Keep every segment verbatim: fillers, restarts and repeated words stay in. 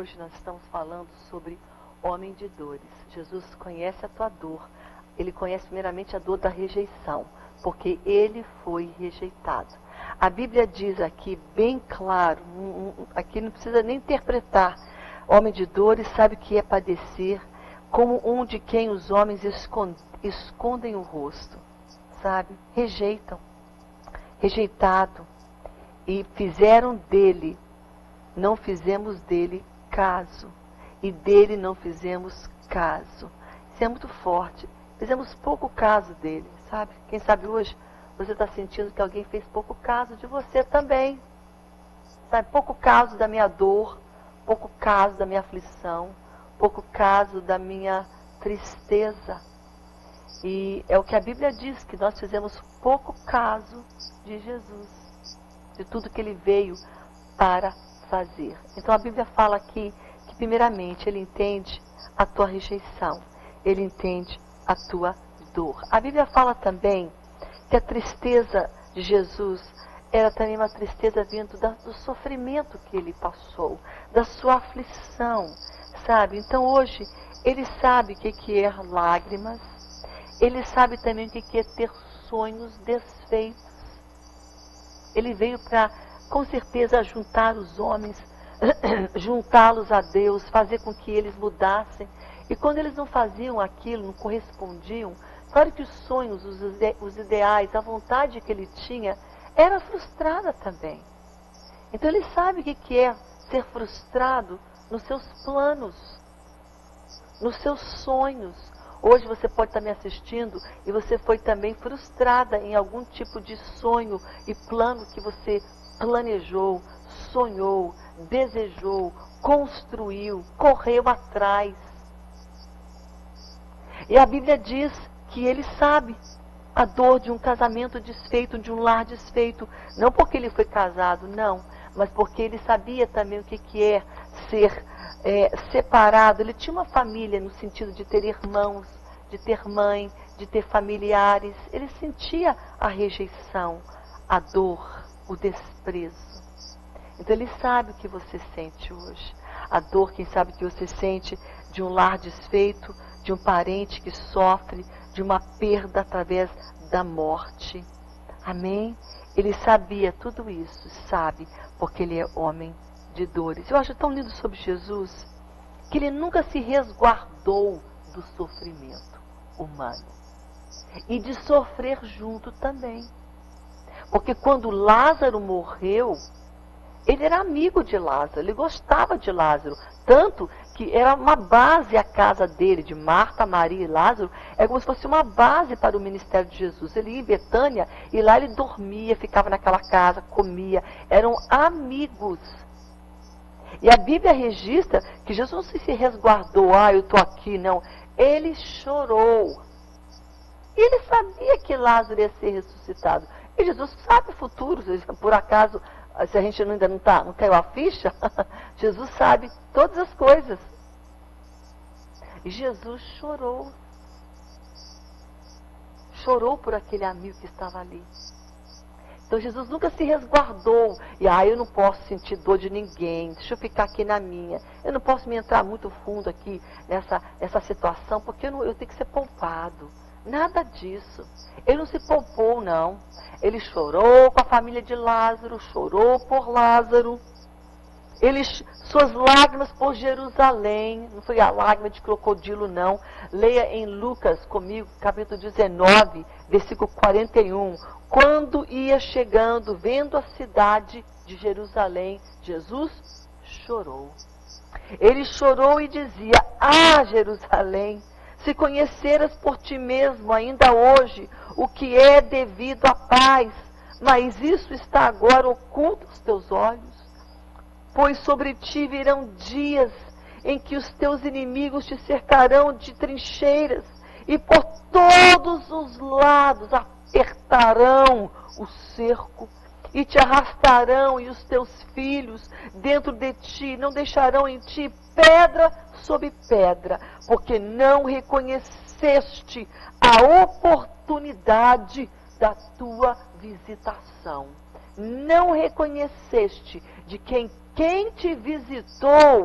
hoje nós estamos falando sobre homem de dores. Jesus conhece a tua dor. Ele conhece primeiramente a dor da rejeição, porque ele foi rejeitado. A Bíblia diz aqui bem claro, aqui não precisa nem interpretar. Homem de dores sabe o que é padecer, como um de quem os homens escondem o rosto, sabe? Rejeitam, rejeitado, e fizeram dele, não fizemos dele caso, e dele não fizemos caso. Isso é muito forte. Fizemos pouco caso dele, sabe? Quem sabe hoje você está sentindo que alguém fez pouco caso de você também, sabe? Pouco caso da minha dor, pouco caso da minha aflição, pouco caso da minha tristeza. E é o que a Bíblia diz, que nós fizemos pouco caso de Jesus, de tudo que ele veio para fazer. Então a Bíblia fala aqui que primeiramente ele entende a tua rejeição, ele entende a tua dor. A Bíblia fala também que a tristeza de Jesus era também uma tristeza vindo da, do sofrimento que ele passou, da sua aflição, sabe? Então hoje ele sabe o que, que é lágrimas, ele sabe também o que, que é ter sonhos desfeitos. Ele veio para, com certeza, juntar os homens, juntá-los a Deus, fazer com que eles mudassem. E quando eles não faziam aquilo, não correspondiam, claro que os sonhos, os, ide os ideais, a vontade que ele tinha, era frustrada também. Então ele sabe o que, que é ser frustrado nos seus planos, nos seus sonhos. Hoje você pode estar me assistindo e você foi também frustrada em algum tipo de sonho e plano que você planejou, sonhou, desejou, construiu, correu atrás. E a Bíblia diz que ele sabe a dor de um casamento desfeito, de um lar desfeito. Não porque ele foi casado, não. Mas porque ele sabia também o que, que é ser é, separado. Ele tinha uma família no sentido de ter irmãos, de ter mãe, de ter familiares. Ele sentia a rejeição, a dor, o desprezo. Então ele sabe o que você sente hoje. A dor, quem sabe, que você sente de um lar desfeito, de um parente que sofre, de uma perda através da morte. Amém? Ele sabia tudo isso, sabe, porque ele é homem de dores. Eu acho tão lindo sobre Jesus, que ele nunca se resguardou do sofrimento humano. E de sofrer junto também. Porque quando Lázaro morreu, ele era amigo de Lázaro, ele gostava de Lázaro. Tanto que era uma base a casa dele, de Marta, Maria e Lázaro, é como se fosse uma base para o ministério de Jesus. Ele ia em Betânia e lá ele dormia, ficava naquela casa, comia. Eram amigos. E a Bíblia registra que Jesus não se resguardou, ah, eu estou aqui, não. Ele chorou. E ele sabia que Lázaro ia ser ressuscitado. E Jesus sabe o futuro, por acaso, se a gente ainda não, tá, não caiu a ficha, Jesus sabe todas as coisas. E Jesus chorou. Chorou por aquele amigo que estava ali. Então Jesus nunca se resguardou. E ah, eu não posso sentir dor de ninguém, deixa eu ficar aqui na minha. Eu não posso me entrar muito fundo aqui nessa, nessa situação, porque eu, não, eu tenho que ser poupado. Nada disso. Ele não se poupou, não. Ele chorou com a família de Lázaro, chorou por Lázaro. Ele, suas lágrimas por Jerusalém, não foi a lágrima de crocodilo, não. Leia em Lucas comigo, capítulo dezenove, versículo quarenta e um. Quando ia chegando, vendo a cidade de Jerusalém, Jesus chorou. Ele chorou e dizia, ah, Jerusalém, se conheceras por ti mesmo ainda hoje o que é devido à paz, mas isso está agora oculto aos teus olhos. Pois sobre ti virão dias em que os teus inimigos te cercarão de trincheiras e por todos os lados apertarão o cerco e te arrastarão e os teus filhos dentro de ti, não deixarão em ti pedra sobre pedra, porque não reconheceste a oportunidade da tua visitação. Não reconheceste de quem quem te visitou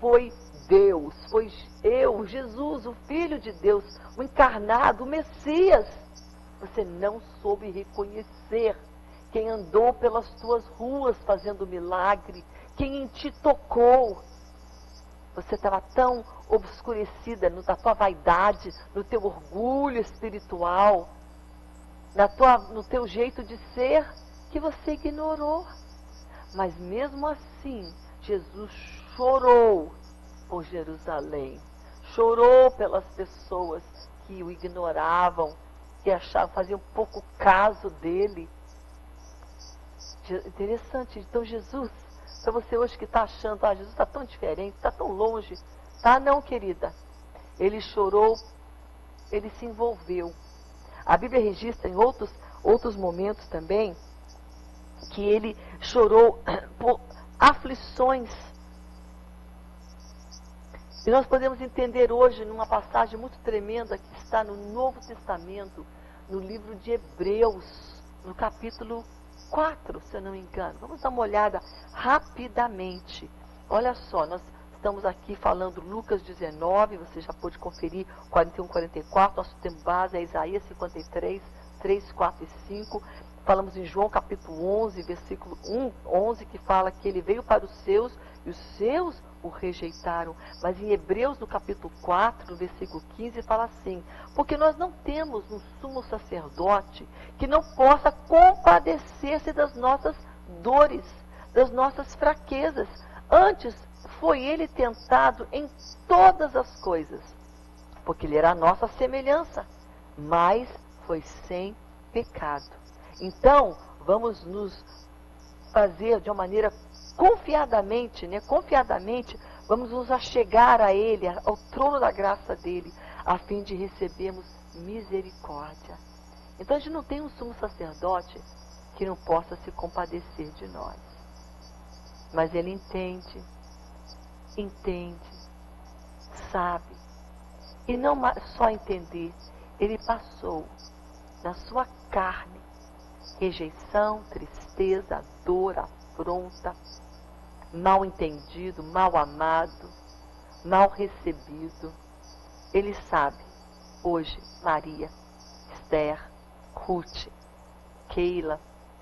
foi Deus, foi eu, Jesus, o Filho de Deus, o encarnado, o Messias. Você não soube reconhecer quem andou pelas tuas ruas fazendo milagre, quem em ti tocou. Você estava tão obscurecida na tua vaidade, no teu orgulho espiritual, na tua, no teu jeito de ser, que você ignorou. Mas mesmo assim, Jesus chorou por Jerusalém, chorou pelas pessoas que o ignoravam, que achavam, faziam pouco caso dele. Interessante. Então Jesus, para você hoje que está achando, ah, Jesus está tão diferente, está tão longe, tá? Não, querida. Ele chorou, ele se envolveu. A Bíblia registra em outros, outros momentos também, que ele chorou por aflições. E nós podemos entender hoje, numa passagem muito tremenda que está no Novo Testamento, no livro de Hebreus, no capítulo quatro, se eu não me engano. Vamos dar uma olhada rapidamente. Olha só, nós estamos aqui falando Lucas dezenove, você já pôde conferir, quarenta e um, quarenta e quatro, nosso tempo base é Isaías cinquenta e três, três, quatro e cinco. Falamos em João capítulo onze, versículo um, onze, que fala que ele veio para os seus e os seus o rejeitaram. Mas em Hebreus, no capítulo quatro, no versículo quinze, fala assim: porque nós não temos um sumo sacerdote que não possa compadecer-se das nossas dores, das nossas fraquezas. Antes, foi ele tentado em todas as coisas, porque ele era a nossa semelhança, mas foi sem pecado. Então, vamos nos fazer de uma maneira confiadamente, né? Confiadamente, vamos nos achegar a Ele, ao trono da graça dEle, a fim de recebermos misericórdia. Então, a gente não tem um sumo sacerdote que não possa se compadecer de nós. Mas Ele entende, entende, sabe. E não só entender, Ele passou na sua carne rejeição, tristeza, dor, afronta, mal entendido, mal amado, mal recebido. Ele sabe, hoje, Maria, Esther, Ruth, Keila,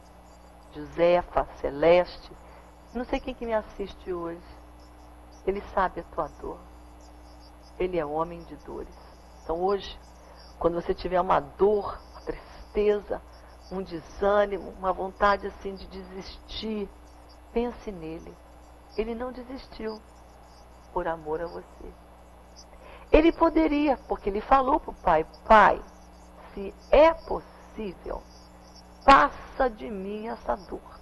Josefa, Celeste, não sei quem que me assiste hoje. Ele sabe a tua dor. Ele é homem de dores. Então hoje, quando você tiver uma dor, uma tristeza, um desânimo, uma vontade assim de desistir, pense nele. Ele não desistiu por amor a você. Ele poderia, porque ele falou para o pai: pai, se é possível, passa de mim essa dor.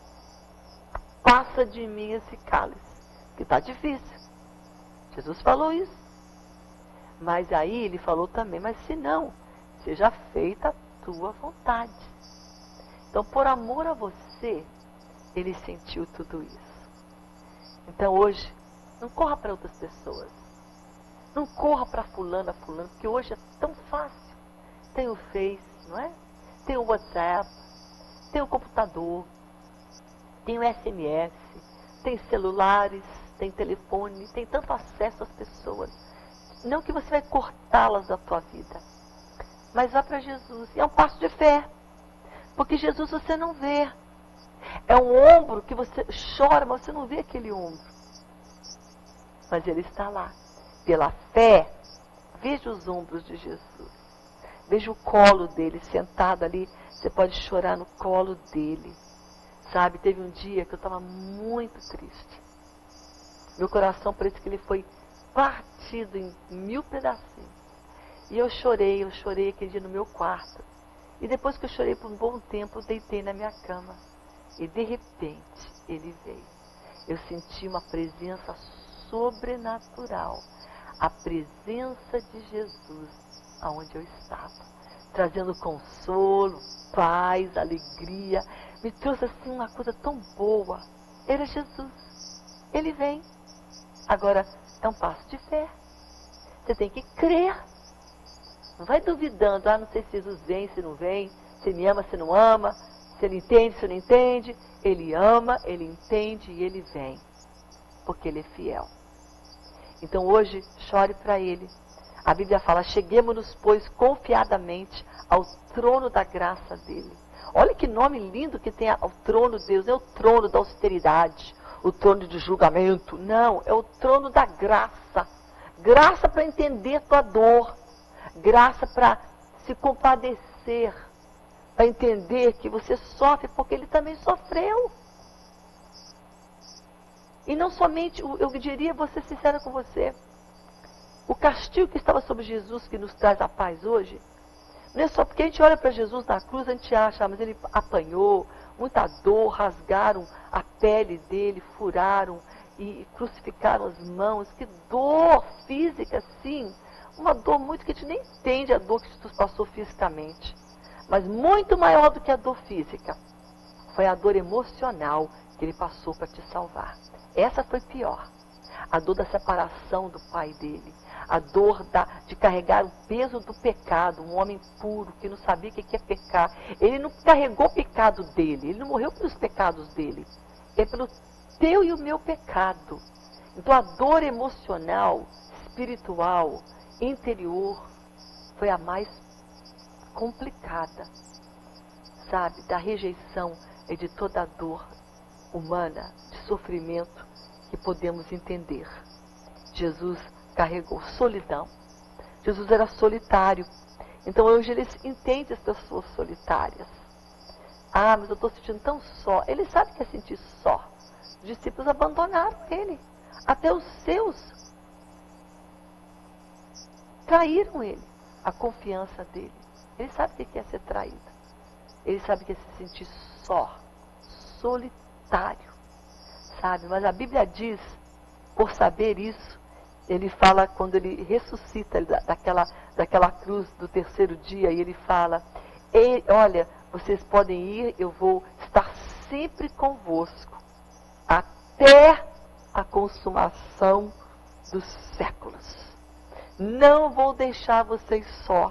Passa de mim esse cálice, que está difícil. Jesus falou isso. Mas aí ele falou também: mas se não, seja feita a tua vontade. Então, por amor a você, ele sentiu tudo isso. Então, hoje, não corra para outras pessoas. Não corra para fulano, a fulano, porque hoje é tão fácil. Tem o Face, não é? Tem o WhatsApp, tem o computador, tem o S M S, tem celulares, tem telefone, tem tanto acesso às pessoas. Não que você vai cortá-las da tua vida, mas vá para Jesus. E é um passo de fé. Porque Jesus você não vê. É um ombro que você chora, mas você não vê aquele ombro. Mas ele está lá. Pela fé, veja os ombros de Jesus. Veja o colo dele, sentado ali. Você pode chorar no colo dele. Sabe, teve um dia que eu estava muito triste. Meu coração parece que ele foi partido em mil pedacinhos. E eu chorei, eu chorei aquele dia no meu quarto. E depois que eu chorei por um bom tempo, eu deitei na minha cama. E de repente, ele veio. Eu senti uma presença sobrenatural. A presença de Jesus aonde eu estava. Trazendo consolo, paz, alegria. Me trouxe assim uma coisa tão boa. Era Jesus. Ele vem. Agora, é um passo de fé. Você tem que crer. Não vai duvidando, ah, não sei se Jesus vem, se não vem, se me ama, se não ama, se ele entende, se não entende. Ele ama, ele entende e ele vem. Porque ele é fiel. Então hoje, chore para Ele. A Bíblia fala, cheguemos-nos, pois, confiadamente ao trono da graça dEle. Olha que nome lindo que tem o trono de Deus. Não é o trono da austeridade, o trono de julgamento. Não, é o trono da graça. Graça para entender tua dor. Graça para se compadecer. Para entender que você sofre porque Ele também sofreu. E não somente, eu diria, vou ser sincera com você, o castigo que estava sobre Jesus, que nos traz a paz hoje, não é só porque a gente olha para Jesus na cruz, a gente acha, ah, mas Ele apanhou, muita dor, rasgaram a pele dele, furaram e crucificaram as mãos, que dor física, sim, uma dor muito que a gente nem entende a dor que Jesus passou fisicamente, mas muito maior do que a dor física, foi a dor emocional que Ele passou para te salvar. Essa foi pior. A dor da separação do pai dele. A dor da, de carregar o peso do pecado. Um homem puro que não sabia o que é pecar. Ele não carregou o pecado dele. Ele não morreu pelos pecados dele. É pelo teu e o meu pecado. Então a dor emocional, espiritual, interior, foi a mais complicada. Sabe? Da rejeição e de toda a dor humana, de sofrimento que podemos entender. Jesus carregou solidão. Jesus era solitário. Então hoje eles entendem as pessoas solitárias. Ah, mas eu estou sentindo tão só. Ele sabe que é sentir só. Os discípulos abandonaram ele. Até os seus traíram ele. A confiança dele. Ele sabe o que é ser traído. Ele sabe o que é se sentir só. Solitário. Sabe? Mas a Bíblia diz, por saber isso, ele fala, quando ele ressuscita ele, daquela, daquela cruz do terceiro dia, e ele fala, Ei, olha, vocês podem ir, eu vou estar sempre convosco, até a consumação dos séculos. Não vou deixar vocês só.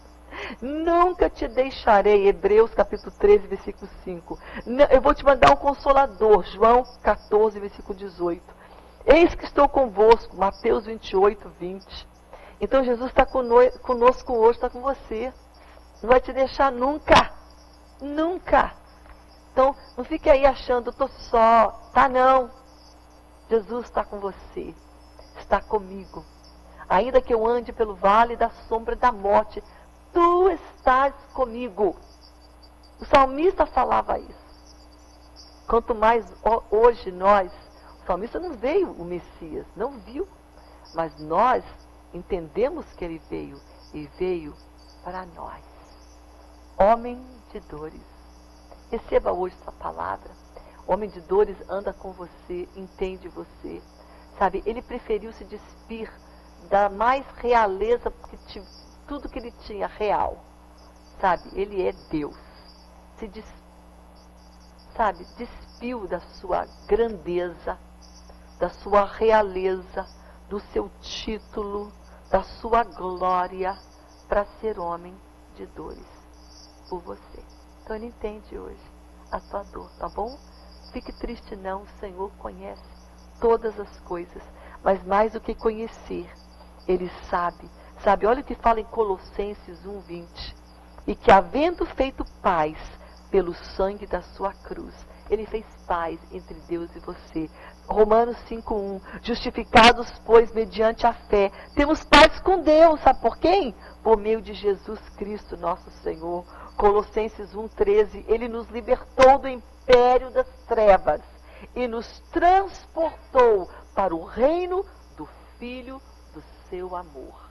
Nunca te deixarei, Hebreus capítulo treze, versículo cinco. Eu vou te mandar um consolador, João quatorze, versículo dezoito. Eis que estou convosco, Mateus vinte e oito, vinte. Então Jesus está conosco hoje, está com você. Não vai te deixar nunca. Nunca. Então, não fique aí achando, eu estou só. Tá não. Jesus está com você. Está comigo. Ainda que eu ande pelo vale da sombra da morte, tu estás comigo. O salmista falava isso. Quanto mais hoje nós, o salmista não veio o Messias, não viu. Mas nós entendemos que ele veio e veio para nós. Homem de dores. Receba hoje essa palavra. Homem de dores anda com você, entende você. Sabe, ele preferiu se despir da mais realeza, porque te, tudo que ele tinha real. Sabe, ele é Deus. Se des, sabe, despiu da sua grandeza, da sua realeza, do seu título, da sua glória, para ser homem de dores por você. Então ele entende hoje a tua dor, tá bom? Fique triste não, o Senhor conhece todas as coisas, mas mais do que conhecer, Ele sabe. Sabe, olha o que fala em Colossenses um, vinte. E que havendo feito paz pelo sangue da sua cruz, Ele fez paz entre Deus e você. Romanos cinco, um. Justificados, pois, mediante a fé, temos paz com Deus. Sabe por quem? Por meio de Jesus Cristo, nosso Senhor. Colossenses um, treze. Ele nos libertou do império das trevas e nos transportou para o reino do Filho do seu amor.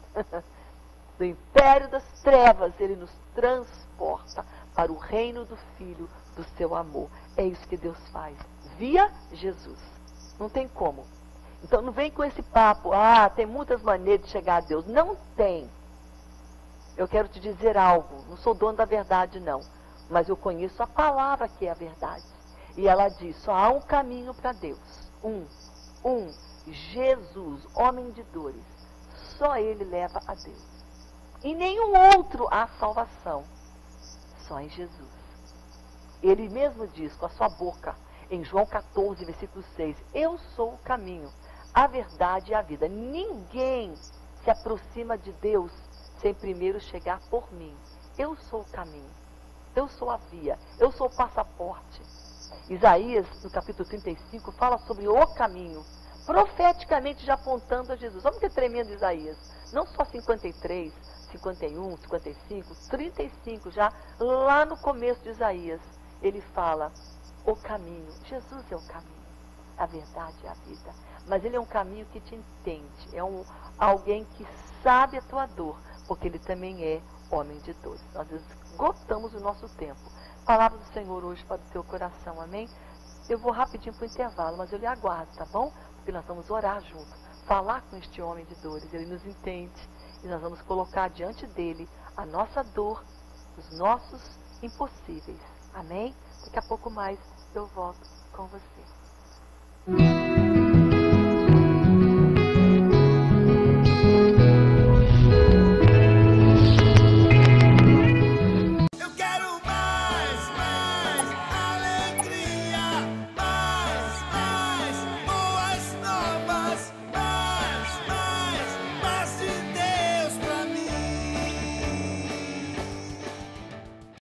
Do império das trevas, Ele nos transporta para o reino do Filho do seu amor. É isso que Deus faz, via Jesus. Não tem como. Então não vem com esse papo, ah, tem muitas maneiras de chegar a Deus. Não tem. Eu quero te dizer algo, não sou dono da verdade não, mas eu conheço a palavra que é a verdade. E ela diz, só há um caminho para Deus. Um, um, Jesus, homem de dores. Só Ele leva a Deus. Em nenhum outro há salvação. Só em Jesus. Ele mesmo diz com a sua boca, em João quatorze, versículo seis, eu sou o caminho, a verdade e a vida. Ninguém se aproxima de Deus sem primeiro chegar por mim. Eu sou o caminho, eu sou a via, eu sou o passaporte. Isaías, no capítulo trinta e cinco, fala sobre o caminho, profeticamente já apontando a Jesus. Olha que tremendo Isaías. Não só cinquenta e três, cinquenta e um, cinquenta e cinco, trinta e cinco, já lá no começo de Isaías, ele fala o caminho. Jesus é o caminho, a verdade e a vida. Mas ele é um caminho que te entende, é um, alguém que sabe a tua dor, porque ele também é homem de dores. Nós esgotamos o nosso tempo. Palavra do Senhor hoje para o teu coração, amém? Eu vou rapidinho para o intervalo, mas eu lhe aguardo, tá bom? Porque nós vamos orar junto, falar com este homem de dores, ele nos entende, e nós vamos colocar diante dele a nossa dor, os nossos impossíveis, amém? Daqui a pouco mais eu volto com você.